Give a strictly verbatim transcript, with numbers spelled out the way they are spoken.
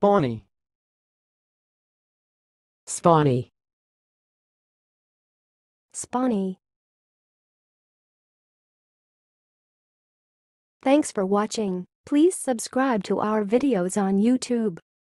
spawny, spawny, spawny. Thanks for watching. Please subscribe to our videos on YouTube.